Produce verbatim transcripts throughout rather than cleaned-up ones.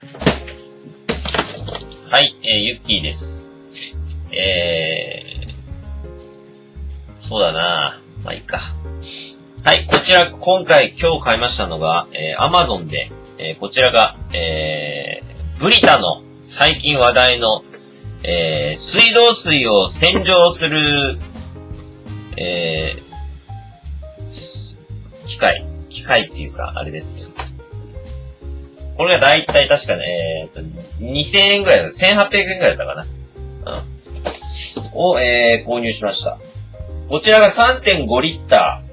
はい、えー、ゆっきーです。えー、そうだなまあいいか。はい、こちら、今回、今日買いましたのが、えー、Amazon で、えー、こちらが、えー、ブリタの最近話題の、えー、水道水を洗浄する、えー、機械、機械っていうか、あれですね。これがだいたい確かね、えーと、にせんえんぐらいだ、せんはっぴゃくえんぐらいだったかな。うん。を、えー、購入しました。こちらが さんてんごリッタ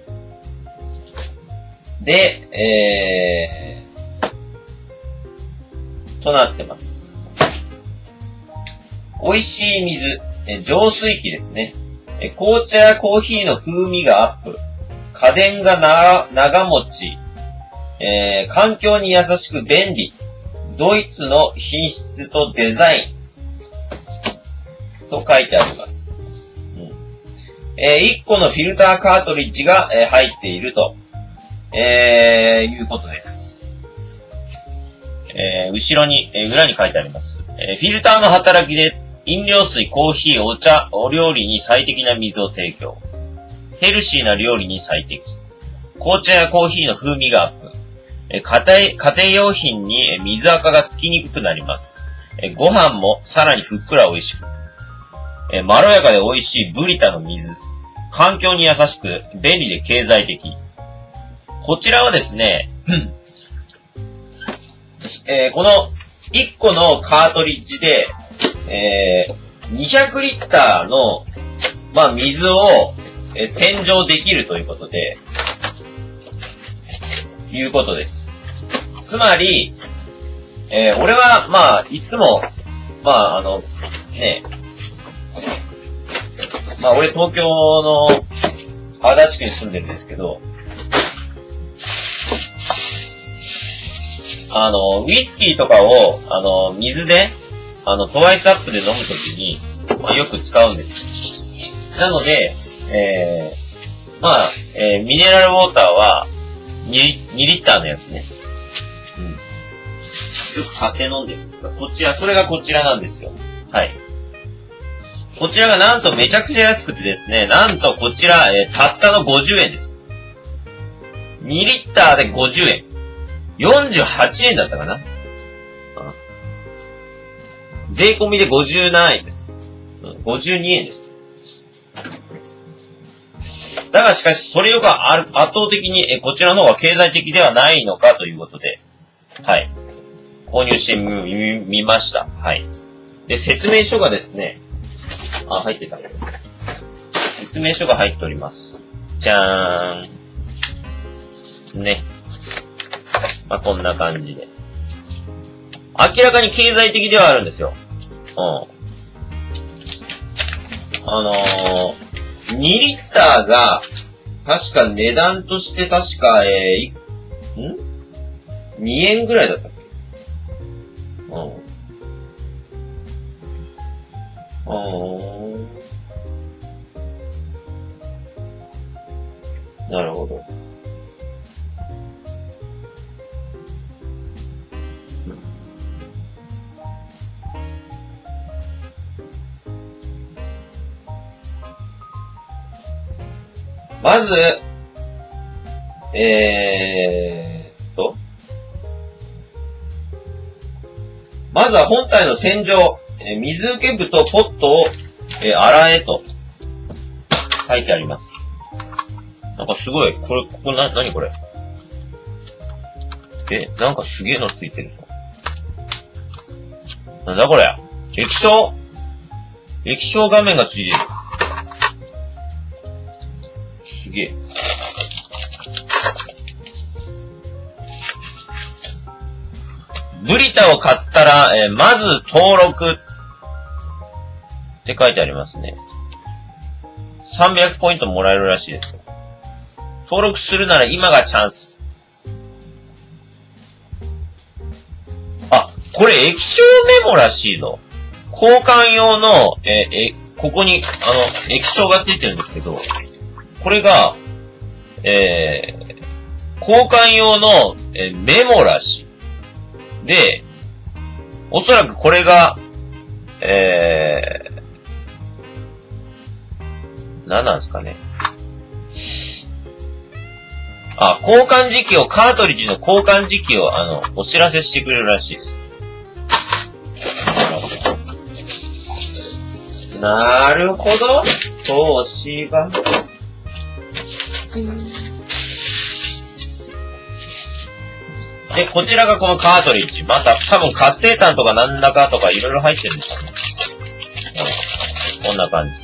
ーで、えー、となってます。美味しい水、え浄水器ですね。え紅茶やコーヒーの風味がアップ。家電がな長持ち。えー、環境に優しく便利。ドイツの品質とデザイン。と書いてあります。うんえー、いっこのフィルターカートリッジが、えー、入っていると、えー、いうことです。えー、後ろに、えー、裏に書いてあります、えー。フィルターの働きで飲料水、コーヒー、お茶、お料理に最適な水を提供。ヘルシーな料理に最適。紅茶やコーヒーの風味がアップ。え家庭、家庭用品に水垢がつきにくくなります。えご飯もさらにふっくら美味しく。えまろやかで美味しいブリタの水。環境に優しく、便利で経済的。こちらはですね、えー、このいっこのカートリッジで、えー、にひゃくリッターの、まあ、水を、えー、洗浄できるということで、いうことです。つまり、えー、俺は、まあ、いつも、まあ、あの、ね、まあ、俺東京の足立区に住んでるんですけど、あの、ウイスキーとかを、あの、水で、あの、トワイスアップで飲むときに、まあ、よく使うんです。なので、えー、まあ、えー、ミネラルウォーターは、にリッターのやつね。うん。よく買って飲んでるんですが、こちら、それがこちらなんですよ。はい。こちらがなんとめちゃくちゃ安くてですね、なんとこちら、えー、たったのごじゅうえんです。にリッターでごじゅうえん。よんじゅうはちえんだったかな、うん、税込みでごじゅうななえんです。うん、ごじゅうにえんです。だがしかし、それよりか圧倒的にえこちらの方が経済的ではないのかということで、はい。購入してみ、みました。はい。で、説明書がですね、あ、入ってた。説明書が入っております。じゃーん。ね。まあ、こんな感じで。明らかに経済的ではあるんですよ。うん。あのー、にリッターが、確か値段として確か、えー、ん ?に 円ぐらいだったっけうん。あー。なるほど。まず、えーっと、まずは本体の洗浄、えー、水受け部とポットを、えー、洗えと書いてあります。なんかすごい、これ、ここな、なにこれえ、なんかすげえのついてる。なんだこれ液晶液晶画面がついてる。すげえ。ブリタを買ったら、えー、まず登録って書いてありますね。さんびゃくポイントもらえるらしいですよ。登録するなら今がチャンス。あ、これ液晶メモらしいの。交換用の、えー、え、ここに、あの、液晶がついてるんですけど、これが、えー、交換用の、えー、メモらしい。で、 おそらくこれが、えー、何なんですかね。あ、交換時期を、カートリッジの交換時期を、あの、お知らせしてくれるらしいです。なるほど。投資が。で、こちらがこのカートリッジ。また、多分活性炭とかなんだかとかいろいろ入ってるんですよね。こんな感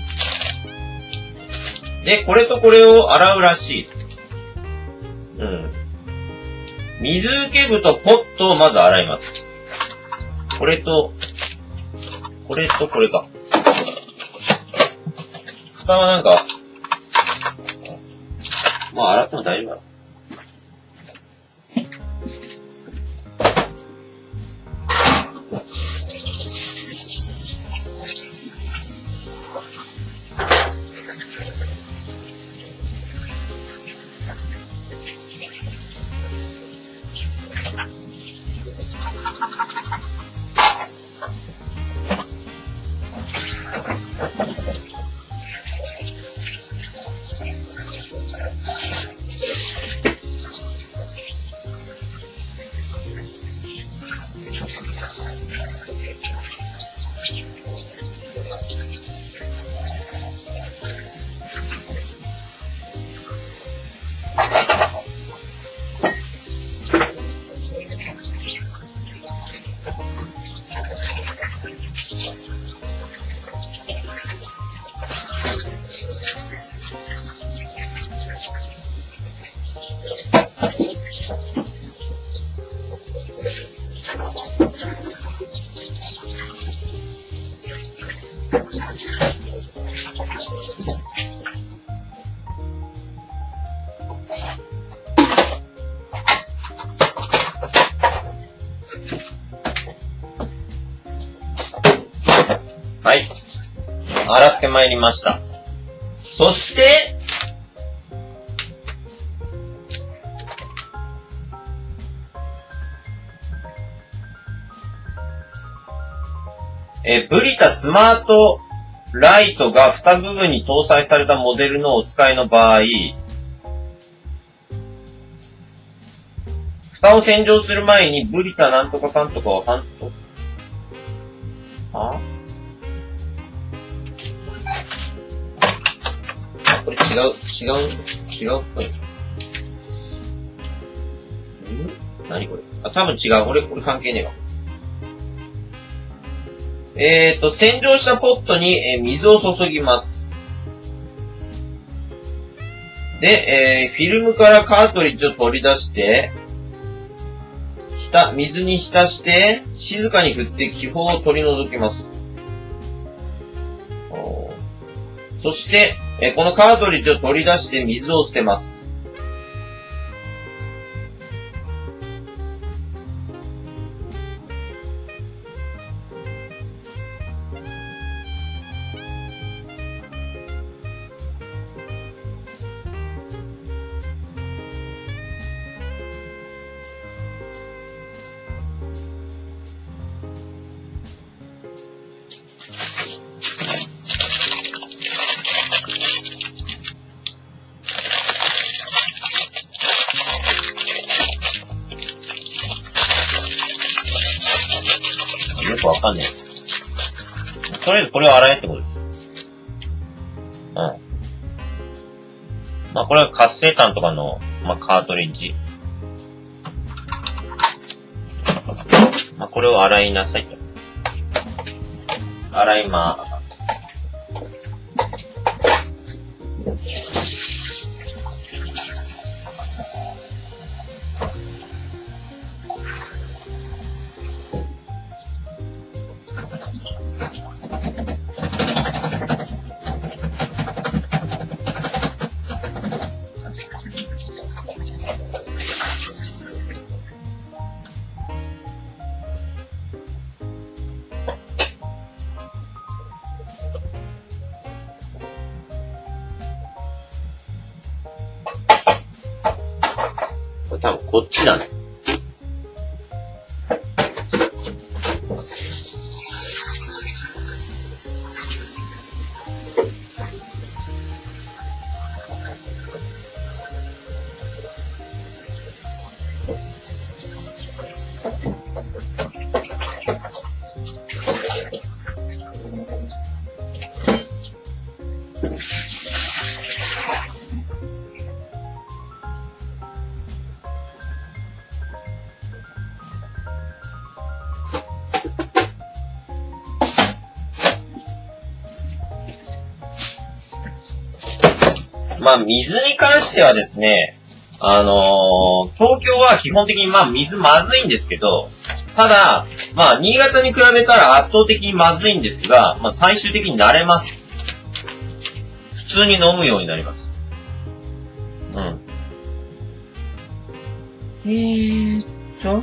じ。で、これとこれを洗うらしい。うん。水受け部とポットをまず洗います。これと、これとこれか。蓋はなんか、まあ洗っても大丈夫だろ。はい。洗ってまいりました。そして、え、ブリタスマートライトがに部分に搭載されたモデルのお使いの場合、蓋を洗浄する前にブリタなんとかかんとかはかんと、はこれ違う、違う、違うっぽい。ん何これあ、多分違う。俺、これ関係ねえわ。えーと、洗浄したポットに、えー、水を注ぎます。で、えー、フィルムからカートリッジを取り出して、ひた、水に浸して、静かに振って気泡を取り除きます。そして、えー、このカートリッジを取り出して水を捨てます。よくわかんない。とりあえずこれを洗えってことです。うん。まあこれは活性炭とかの、まあカートリッジ。まあこれを洗いなさいと。洗いまーす。多分こっちだね。 まあ、水に関してはですね、あのー、東京は基本的にまあ、水まずいんですけど、ただ、まあ、新潟に比べたら圧倒的にまずいんですが、まあ、最終的に慣れます。普通に飲むようになります。うん。えーっと。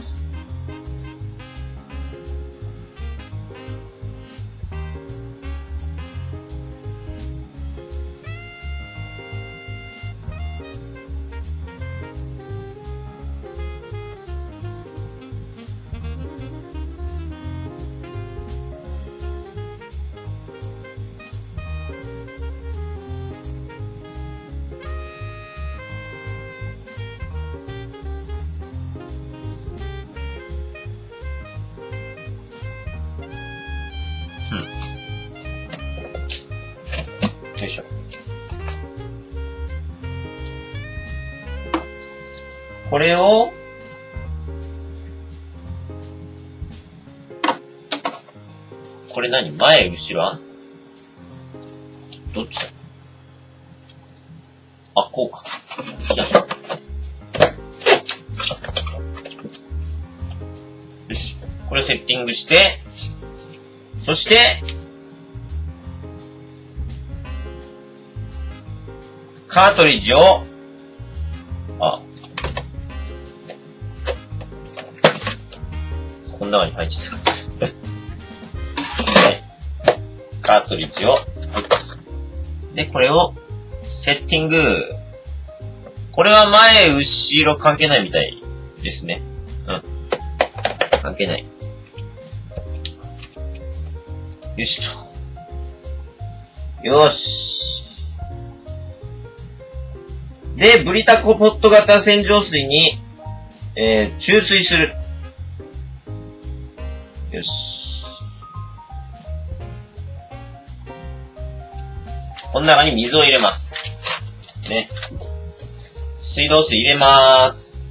よいしょ。これを、これ何？前、後ろ？どっちだ？あ、こうか。じゃあ。よし。これセッティングして、そして、カートリッジを、あ、この中に入っちゃった。はい。カートリッジを、はい。で、これを、セッティング。これは前、後ろ関係ないみたいですね。うん。関係ない。よしと。よし。で、ブリタコポット型洗浄水に、えー、注水する。よし。この中に水を入れます。ね。水道水入れまーす。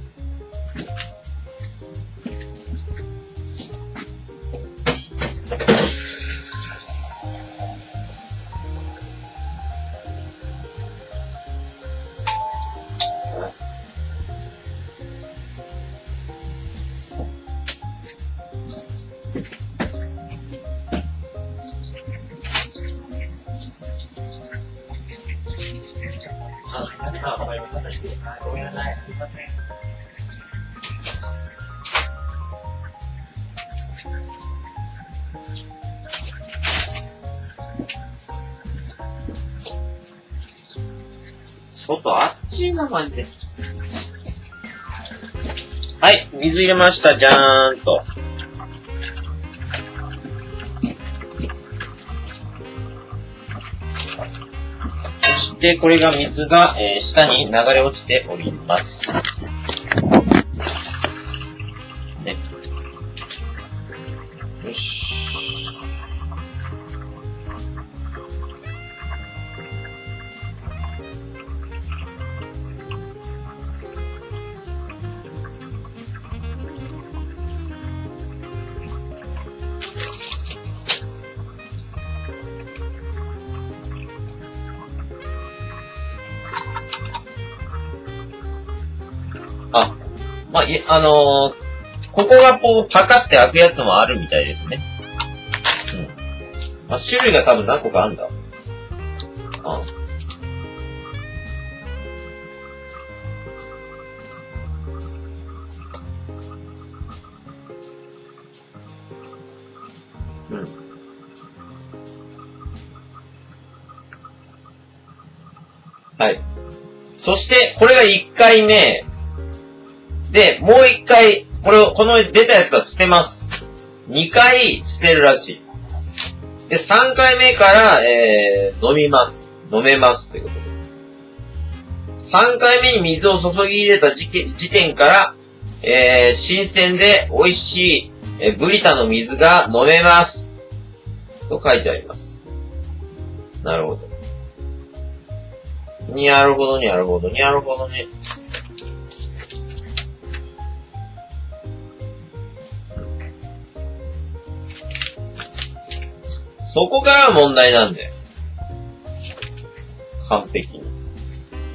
ごめんなさい。すいません。 外あっちな、マジで。はい、水入れました、じゃーんと。そして、これが水が、えー、下に流れ落ちております。ね。よし。あ、まあ、い、あのー、ここがこう、パカって開くやつもあるみたいですね。うん。まあ、種類が多分何個かあるんだ。あうん。はい。そして、これがいっかいめ。で、もう一回、これを、この出たやつは捨てます。にかい捨てるらしい。で、さんかいめから、えー、飲みます。飲めます。ということで。さんかいめに水を注ぎ入れた時点から、えー、新鮮で美味しい、えー、ブリタの水が飲めます。と書いてあります。なるほど。にゃるほど、にゃるほど、にゃるほどね。そこから問題なんだよ。完璧に。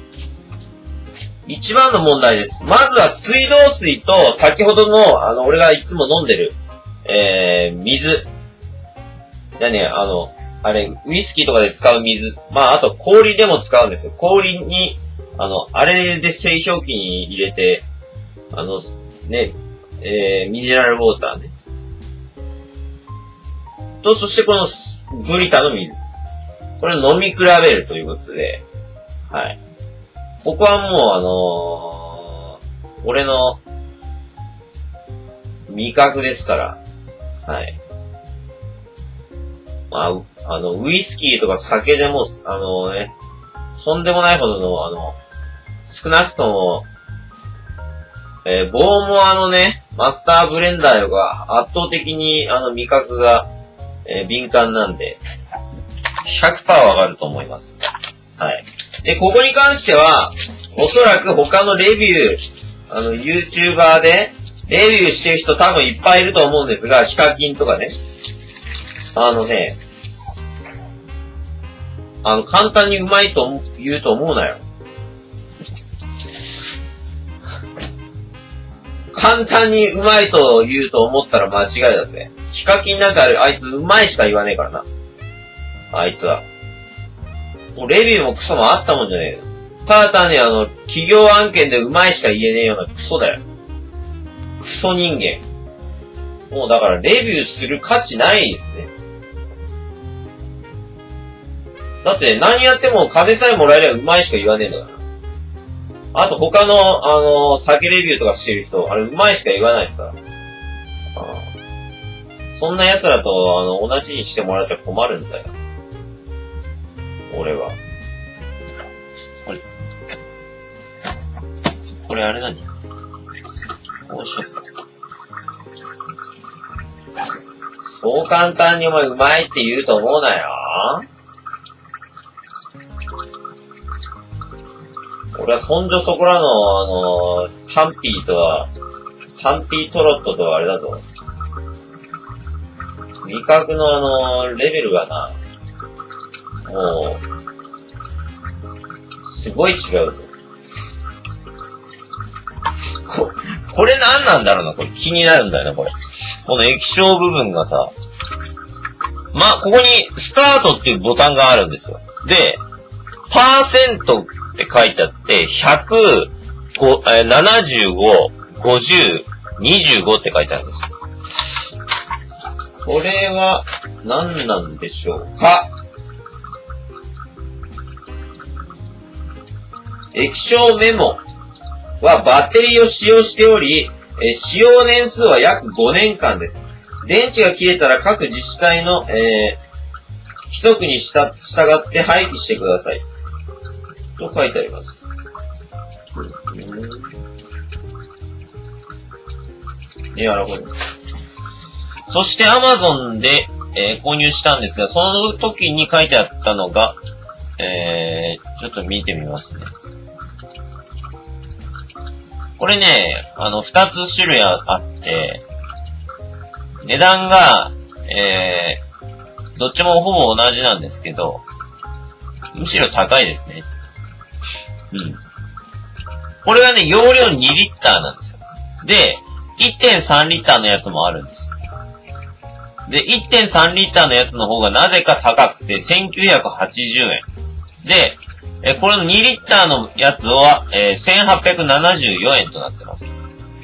一番の問題です。まずは水道水と、先ほどの、あの、俺がいつも飲んでる、えー、水。だね、あの、あれ、ウイスキーとかで使う水。まあ、あと氷でも使うんですよ。氷に、あの、あれで製氷機に入れて、あの、ね、えー、ミネラルウォーターね。と、そしてこの、ブリタの水。これ飲み比べるということで、はい。ここはもうあのー、俺の味覚ですから、はい。まあ、あの、ウイスキーとか酒でも、あのね、とんでもないほどの、あの、少なくとも、えー、ボーモアのね、マスターブレンダーよが圧倒的に、あの、味覚が、えー、敏感なんで、ひゃくパーセント わかると思います。はい。で、ここに関しては、おそらく他のレビュー、あの、YouTuber で、レビューしてる人多分いっぱいいると思うんですが、ヒカキンとかね。あのね、あの、簡単にうまいと言うと思うなよ。簡単にうまいと言うと思ったら間違いだぜ。ヒカキンなんてあれ、あいつうまいしか言わねえからな。あいつは。もうレビューもクソもあったもんじゃねえよ。ただ単にあの、企業案件でうまいしか言えねえようなクソだよ。クソ人間。もうだからレビューする価値ないですね。だって何やっても金さえもらえればうまいしか言わねえんだから。あと他の、あの、酒レビューとかしてる人、あれうまいしか言わないですから。あそんな奴らと、あの、同じにしてもらっちゃ困るんだよ。俺は。これ。これあれ何？こうしよっか。そう簡単にお前うまいって言うと思うなよ。俺はそんじょそこらの、あの、タンピーとは、タンピートロットとはあれだと。味覚のあの、レベルがな、もう、すごい違う。こ、これ何なんだろうな、これ気になるんだよな、これ。この液晶部分がさ、ま、ここにスタートっていうボタンがあるんですよ。で、パーセントって書いてあって、ひゃく、ななじゅうご、ごじゅう、にじゅうごって書いてあるんです。これは何なんでしょうか？液晶メモはバッテリーを使用しており、え使用年数は約ごねんかんです。電池が切れたら各自治体の、えー、規則にした従って廃棄してください。と書いてあります。いや、なるほど。そして Amazon で、えー、購入したんですが、その時に書いてあったのが、えー、ちょっと見てみますね。これね、あの、二つ種類あって、値段が、えー、どっちもほぼ同じなんですけど、むしろ高いですね。うん。これはね、容量にリッターなんですよ。で、いってんさんリッターのやつもあるんです。で、いってんさんリッターのやつの方がなぜか高くてせんきゅうひゃくはちじゅうえん。で、えこれのにリッターのやつは、えー、せんはっぴゃくななじゅうよえんとなってます。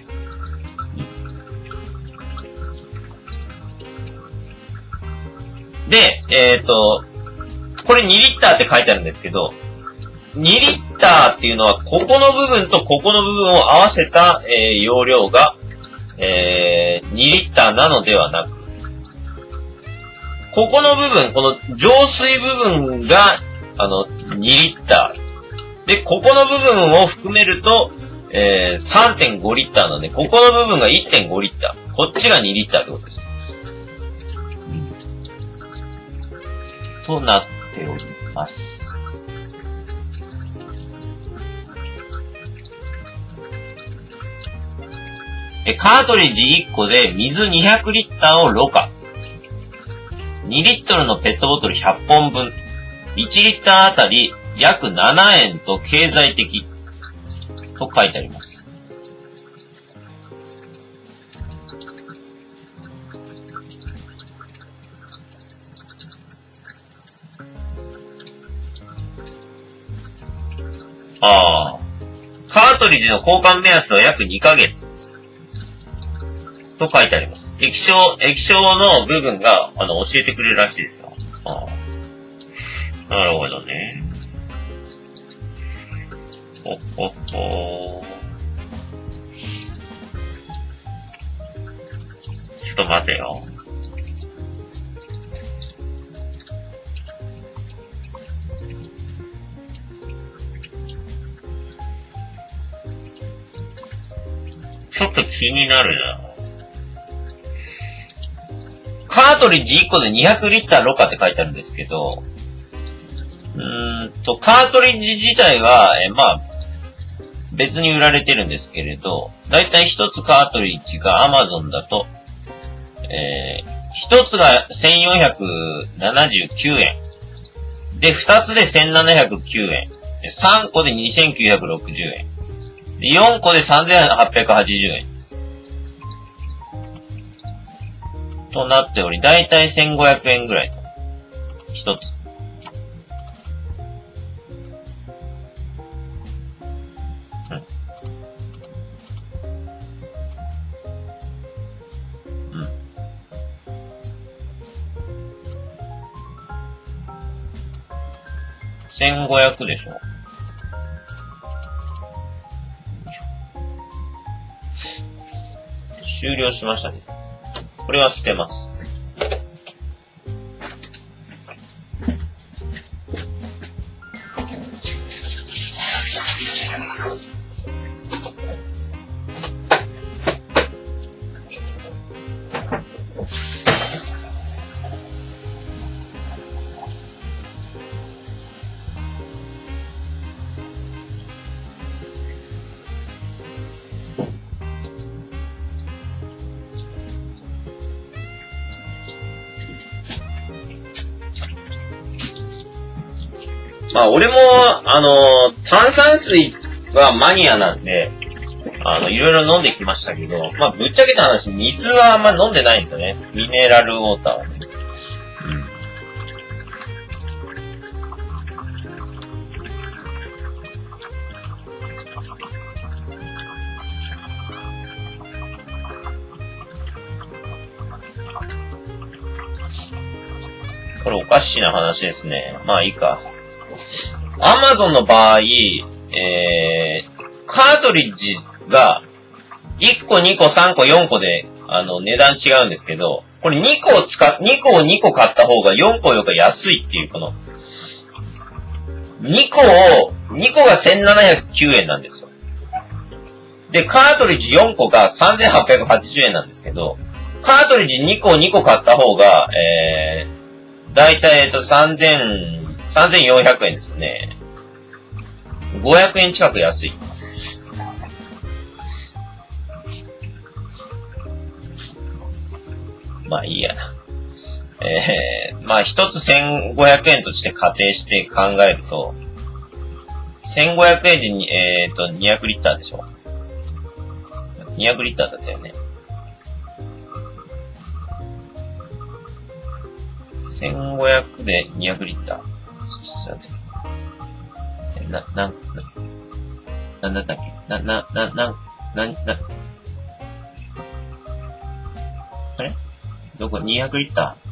で、えっと、これにリッターって書いてあるんですけど、にリッターっていうのは、ここの部分とここの部分を合わせた、えー、容量が、えー、にリッターなのではなく、ここの部分、この浄水部分が、あの、にリッター。で、ここの部分を含めると、えー、さんてんごリッターなんで、ここの部分が いってんごリッター。こっちがにリッターってことです。うん、となっております。え、カートリッジいっこで水にひゃくリッターをろ過。にリットルのペットボトルひゃっぽんぶん。いちリッターあたり約ななえんと経済的。 と書いてあります。ああ。カートリッジの交換目安は約にかげつ。と書いてあります。液晶、液晶の部分が、あの、教えてくれるらしいですよ。ああ。なるほどね。ほっほっほー。ちょっと待てよ。ちょっと気になるな。カートリッジいっこでにひゃくリッターろ過って書いてあるんですけど、うーんと、カートリッジ自体は、え、まあ、別に売られてるんですけれど、だいたい一つカートリッジが Amazon だと、えー、一つがせんよんひゃくななじゅうきゅうえん。で、二つでせんななひゃくきゅうえん。三個でにせんきゅうひゃくろくじゅうえん。よんこでさんぜんはっぴゃくはちじゅうえん。となっており、だいたいせんごひゃくえんぐらいと。一つ。うん。うん。せんごひゃくでしょ。終了しましたね。これは捨てます。まあ、俺も、あの、炭酸水はマニアなんで、あの、いろいろ飲んできましたけど、まあ、ぶっちゃけた話、水はあんま飲んでないんですよね。ミネラルウォーターはね。うん。これおかしな話ですね。まあいいか。アマゾンの場合、えー、カートリッジがいっこ、にこ、さんこ、よんこで、あの、値段違うんですけど、これにこを使っ、にこをにこ買った方がよんこより安いっていう、この、にこを、にこがせんななひゃくきゅうえんなんですよ。で、カートリッジよんこがさんぜんはっぴゃくはちじゅうえんなんですけど、カートリッジにこをにこ買った方が、えー、だいたい、えっと、さんぜん、さんぜんよんひゃくえんですよね。ごひゃくえん近く安い。まあいいやな。えー、まあ一つせんごひゃくえんとして仮定して考えると、せんごひゃくえんでに、えーと、にひゃくリッターでしょ。にひゃくリッターだったよね。せんごひゃくでにひゃくリッター。ちょっと待って。な、な、な、なんだったっけな、な、な、な、な、な、あれどこ ?にひゃくリッタ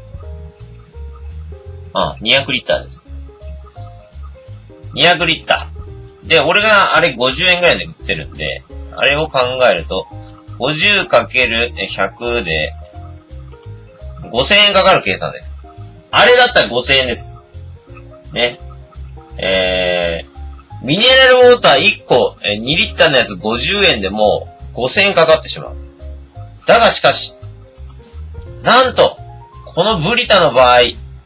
ーああ、にひゃくリッターです。にひゃくリッター。で、俺があれごじゅうえんぐらいで売ってるんで、あれを考えると、ごじゅうかけるひゃく で、ごせんえんかかる計算です。あれだったらごせんえんです。ね。えー、ミネラルウォーターいっこ、にリッターのやつごじゅうえんでもごせんえんかかってしまう。だがしかし、なんと、このブリタの場合、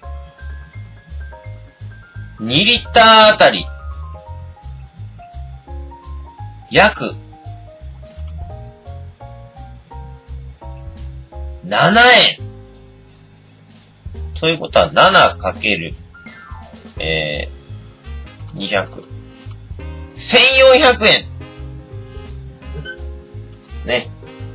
にリッターあたり、約、ななえん。ということは、ななかける、えー、にひゃく。せんよんひゃくえんね。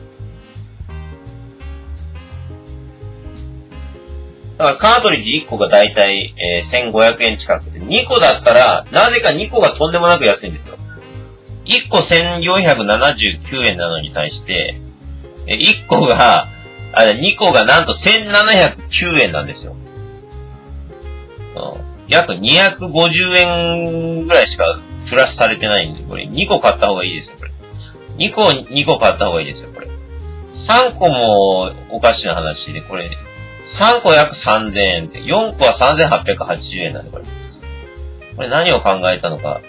だからカートリッジいっこがだいたい、えー、せんごひゃくえん近くで、にこだったら、なぜかにこがとんでもなく安いんですよ。いっこせんよんひゃくななじゅうきゅうえんなのに対して、えー、いっこが、あれ、にこがなんとせんななひゃくきゅうえんなんですよ。うん、約にひゃくごじゅうえんぐらいしかプラスされてないんで、これにこ買った方がいいですよ、これ。にこ、にこ買った方がいいですよ、これ。さんこもおかしな話で、これ、さんこ約さんぜんえんで、よんこはさんぜんはっぴゃくはちじゅうえんなんで、これ。これ何を考えたのか、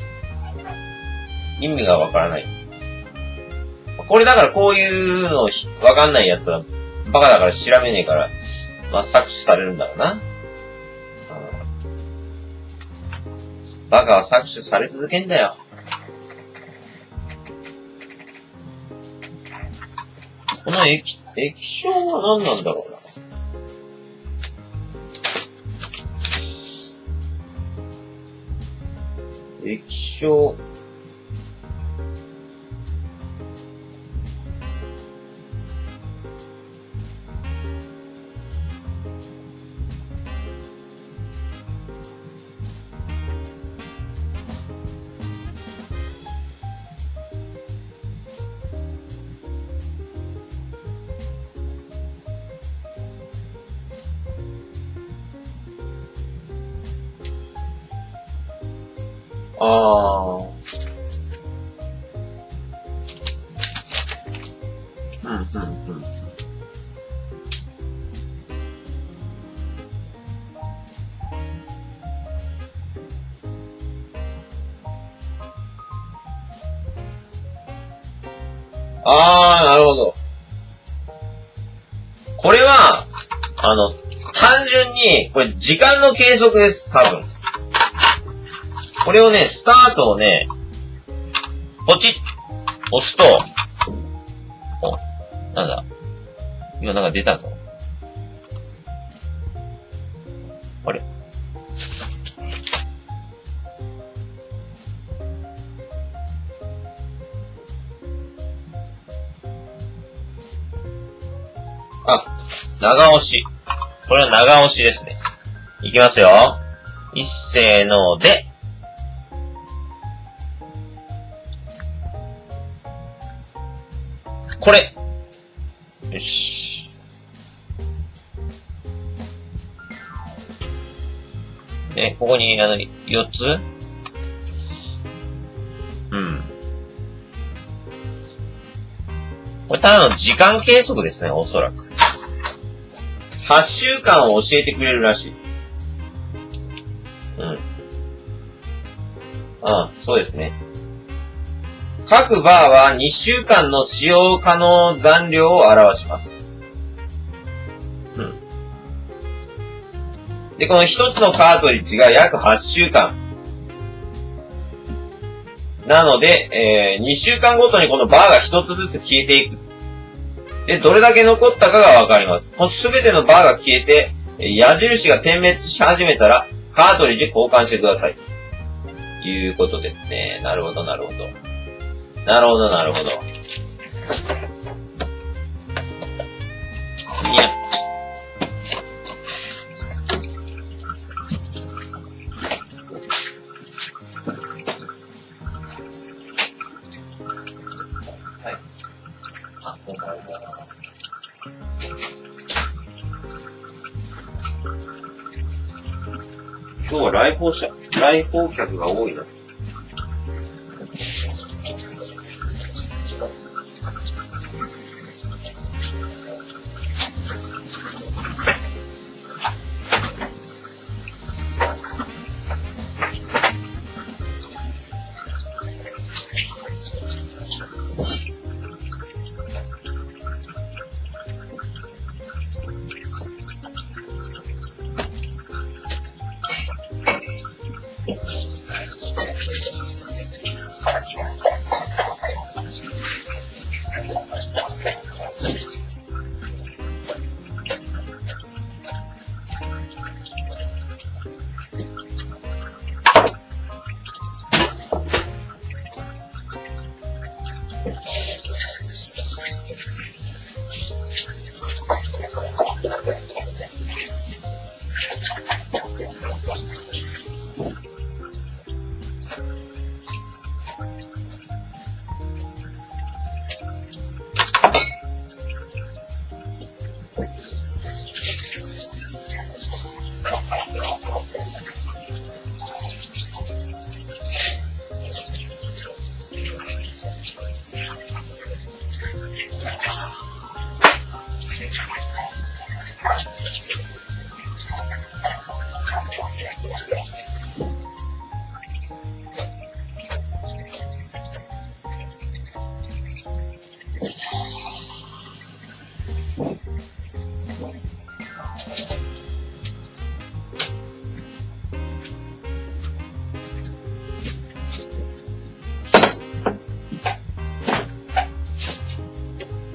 意味がわからない。これだからこういうのわかんないやつは、バカだから調べねえから、まあ、搾取されるんだろうな。バカは搾取され続けんだよ。この液、液晶は何なんだろうな。液晶。ああ。うん、うん、うん。ああ、なるほど。これは、あの、単純に、これ時間の計測です、多分。これをね、スタートをね、ポチッ、押すと、お、なんだ。今なんか出たぞ。あれ？あ、長押し。これは長押しですね。いきますよ。いっせーので、これ。よし。で、ここに、あの、よっつうん。これただの時間計測ですね、おそらく。はっしゅうかんを教えてくれるらしい。うん。ああ、そうですね。各バーはにしゅうかんの使用可能残量を表します。うん。で、この一つのカートリッジが約はっしゅうかん。なので、えー、にしゅうかんごとにこのバーが一つずつ消えていく。で、どれだけ残ったかがわかります。このすべてのバーが消えて、矢印が点滅し始めたら、カートリッジ交換してください。ということですね。なるほど、なるほど。なるほど、なるほど。いや。はい。あ、こんばんは。今日は来訪者、来訪客が多いな。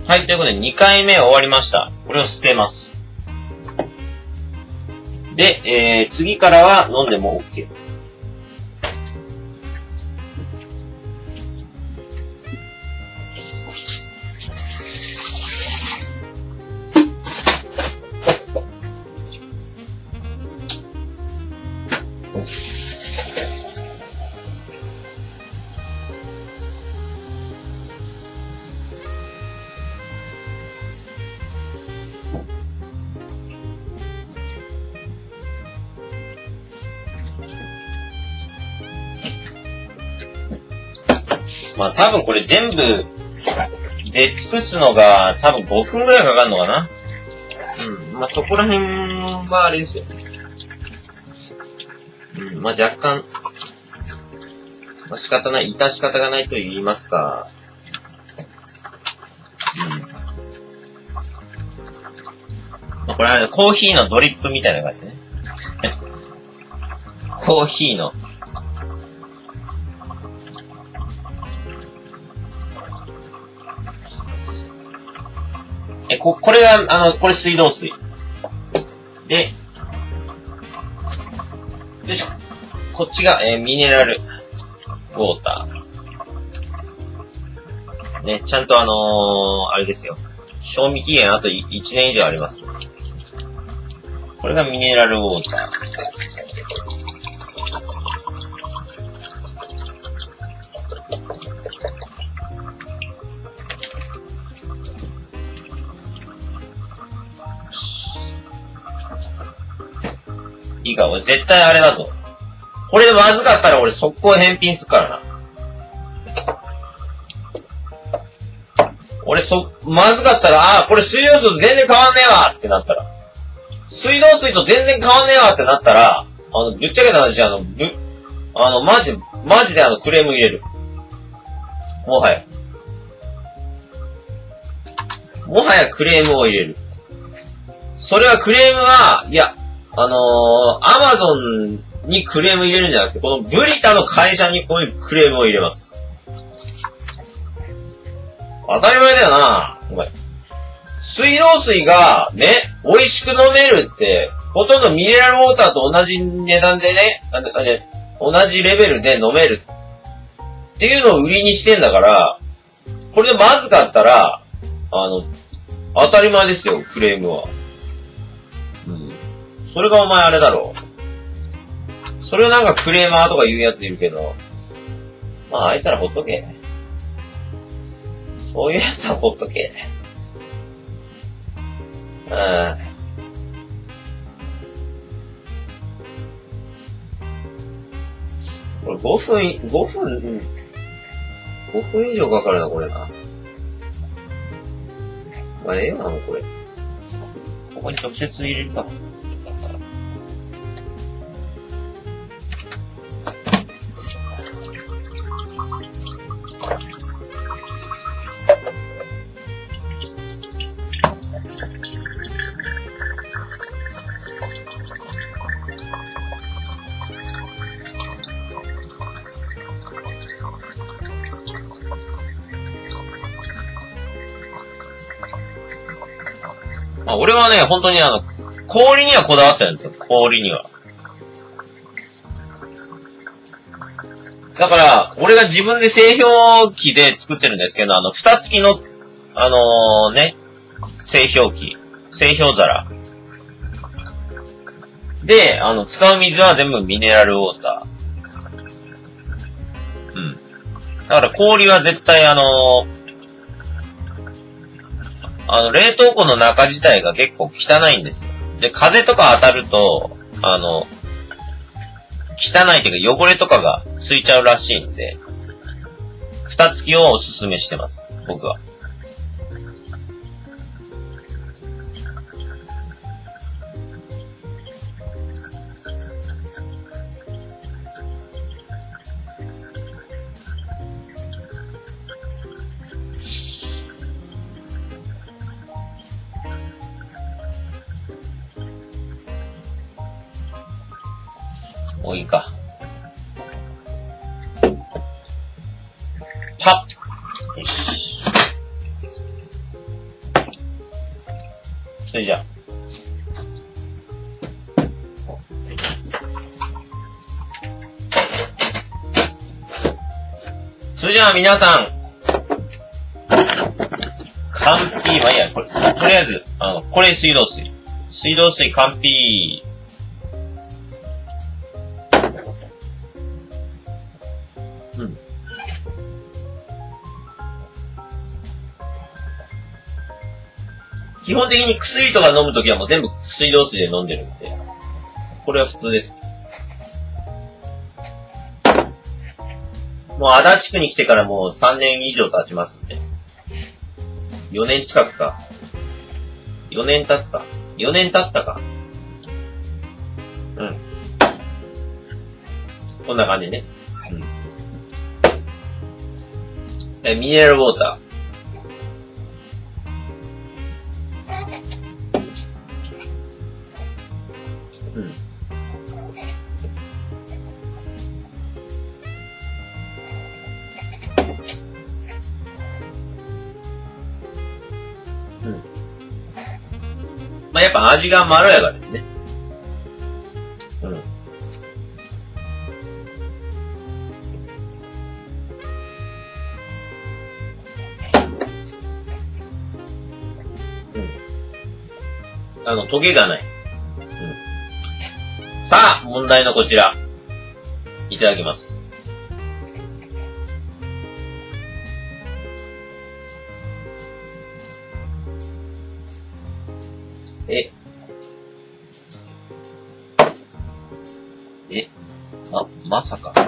はい、ということでにかいめ終わりました。これを捨てます。で、えー、次からは飲んでも OK。まあ多分これ全部で尽くすのが多分ごふんぐらいかかるのかな。うん。まあそこら辺はあれですよ。うん。まあ若干、まあ仕方ない、致し方がないと言いますか。うん。まあこれは、ね、コーヒーのドリップみたいな感じね。コーヒーの。え、こ、これが、あの、これ水道水。で、よいしょ。こっちが、えー、ミネラルウォーター。ね、ちゃんとあのー、あれですよ。賞味期限あといちねん以上あります。これがミネラルウォーター。いいか、俺絶対あれだぞ。これでまずかったら俺速攻返品するからな。俺そ、まずかったら、ああ、これ水道水と全然変わんねえわってなったら。水道水と全然変わんねえわってなったら、あの、ぶっちゃけた話、あの、ぶ、あの、マジ、マジであの、クレーム入れる。もはや。もはやクレームを入れる。それはクレームは、いや、あのー、アマゾンにクレーム入れるんじゃなくて、このブリタの会社にこういうクレームを入れます。当たり前だよな、お前。水道水がね、美味しく飲めるって、ほとんどミネラルウォーターと同じ値段でね、ああね同じレベルで飲めるっていうのを売りにしてんだから、これでまずかったら、あの、当たり前ですよ、クレームは。それがお前あれだろう。それをなんかクレーマーとか言うやついるけど、まああいつらほっとけ。そういうやつはほっとけ。うん。これごふん、ごふん、ごふん以上かかるな、これな。まあええな、もうこれ。ここに直接入れるか。まあ、俺はね、本当にあの、氷にはこだわってるんですよ。氷には。だから、俺が自分で製氷機で作ってるんですけど、あの、蓋付きの、あのー、ね、製氷機。製氷皿。で、あの、使う水は全部ミネラルウォーター。うん。だから氷は絶対あのー、あの、冷凍庫の中自体が結構汚いんですよ。で、風とか当たると、あの、汚いというか汚れとかがついちゃうらしいんで、蓋付きをおすすめしてます、僕は。もういいか。パッ。よし。 それじゃあ。それじゃあ皆さん、カンピー、まあいいや、これ、とりあえず、あの、これ水道水。水道水カンピー。うん。基本的に薬とか飲むときはもう全部水道水で飲んでるんで、これは普通です。もう足立区に来てからもうさんねん以上経ちますんで。よねん近くか。よねん経つか。よねん経ったか。うん。こんな感じね。うん。え、ミネラルウォーター。うん。うん。まあ、やっぱ味がまろやかですね。うん。うん。あの、トゲがない。うん。さあ、問題のこちら。いただきます。え。え。あ、まさか。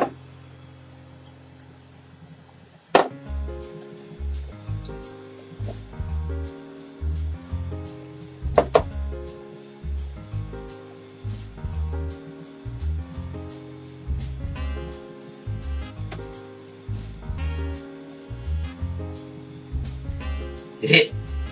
え。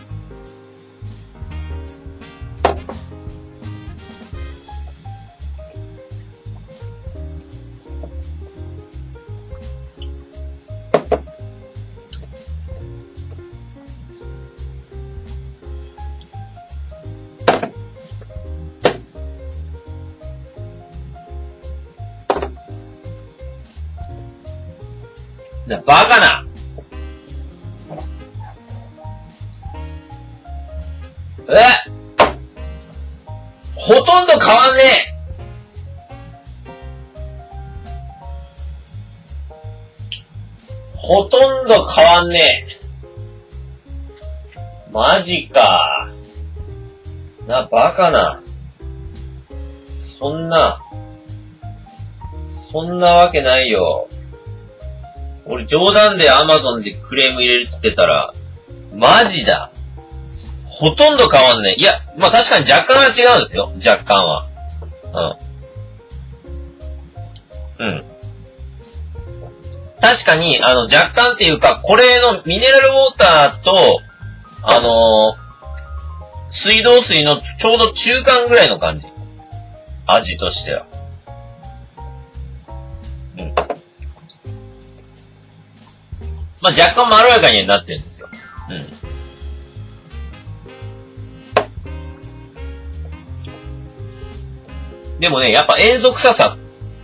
な、バカな。え、ほとんど変わんねえ。ほとんど変わんねえ。マジか。な、バカな。そんな、そんなわけないよ。俺冗談で Amazon でクレーム入れるって言ってたら、マジだ。ほとんど変わんない。いや、まあ確かに若干は違うんですよ。若干は。うん。うん。確かに、あの、若干っていうか、これのミネラルウォーターと、あのー、水道水のちょうど中間ぐらいの感じ。味としては。うん。まあ若干まろやかになってるんですよ。うん。でもね、やっぱ塩素臭さ。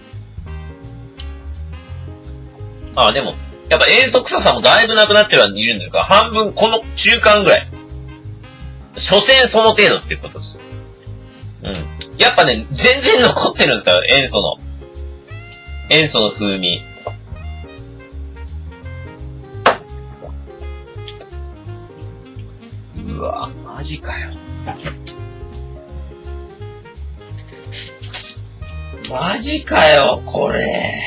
ああ、でも、やっぱ塩素臭さもだいぶなくなってはいるんですが、半分この中間ぐらい。所詮その程度っていうことです。うん。やっぱね、全然残ってるんですよ、塩素の。塩素の風味。うわ、マジかよ。マジかよ、これ。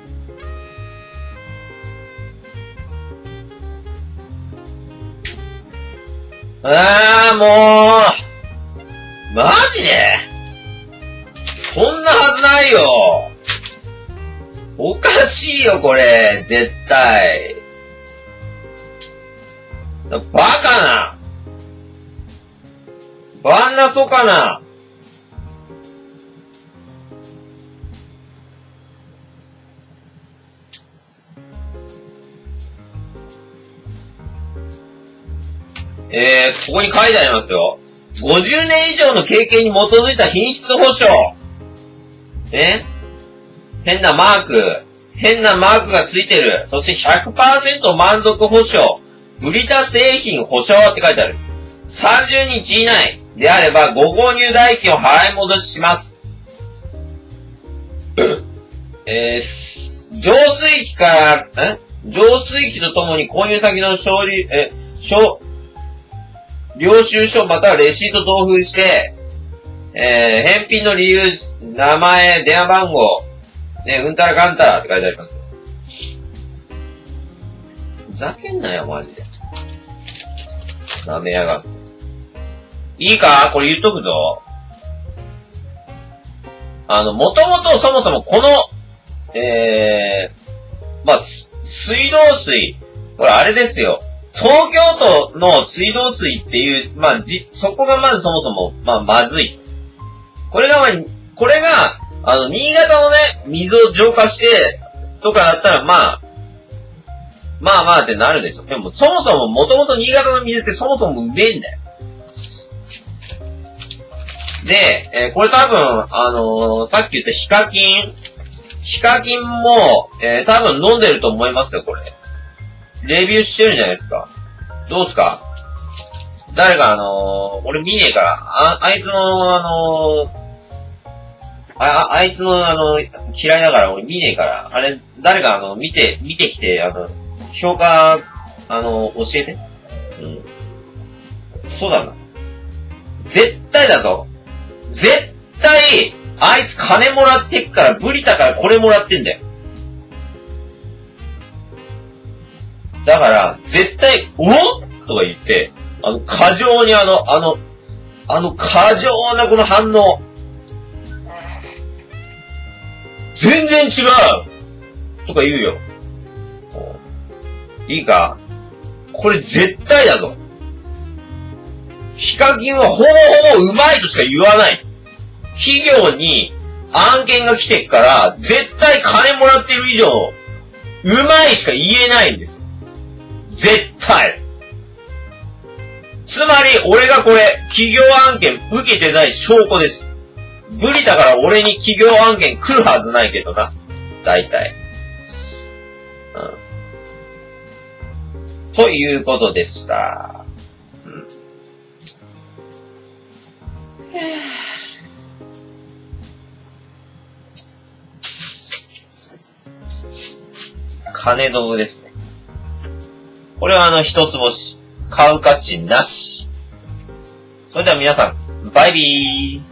ああ、もう。マジで？そんなはずないよ。おかしいよ、これ。絶対。バカな。バンナソかな。えー、ここに書いてありますよ。 ごじゅうねん以上の経験に基づいた品質保証。え変なマーク。変なマークがついてる。そして ひゃくパーセント 満足保証。ブリタ製品保証って書いてある。さんじゅうにち以内であればご購入代金を払い戻しします。えー、浄水器から、え浄水器とともに購入先の勝利、え、勝、領収書またはレシート同封して、えー、返品の理由、名前、電話番号、ね、うんたらかんたらって書いてありますよ。ふざけんなよ、マジで。舐めやがって。いいかこれ言っとくぞ。あの、もともとそもそもこの、えー、まあ、水道水、これあれですよ。東京都の水道水っていう、まあ、じ、そこがまずそもそも、まあ、まずい。これが、まあ、これが、あの、新潟のね、水を浄化して、とかだったら、まあ、まあまあってなるでしょ。でも、そもそも、もともと新潟の水ってそもそもうめえんだよ。で、えー、これ多分、あのー、さっき言ったヒカキン、ヒカキンも、えー、多分飲んでると思いますよ、これ。レビューしてるんじゃないですか。どうすか？誰かあのー、俺見ねえから、あ、あいつのあのー、あ、あいつのあの、嫌いだから俺見ねえから、あれ、誰かあの、見て、見てきて、あの、評価、あの、教えて。うん。そうだな。絶対だぞ。絶対、あいつ金もらってっから、ブリタからこれもらってんだよ。だから、絶対、お？とか言って、あの、過剰にあの、あの、あの、過剰なこの反応。全然違うとか言うよ。いいか？これ絶対だぞ。ヒカキンはほぼほぼうまいとしか言わない。企業に案件が来てっから、絶対金もらってる以上、うまいしか言えないんです。絶対。つまり、俺がこれ、企業案件受けてない証拠です。ブリだから俺に企業案件来るはずないけどな。大体。うん。ということでした。うん。金道具ですね。これはあの一つ星。買う価値なし。それでは皆さん、バイビー。